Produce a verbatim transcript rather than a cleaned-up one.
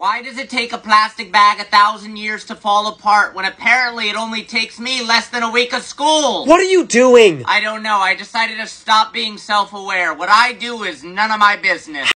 Why does it take a plastic bag a thousand years to fall apart when apparently it only takes me less than a week of school? What are you doing? I don't know. I decided to stop being self-aware. What I do is none of my business.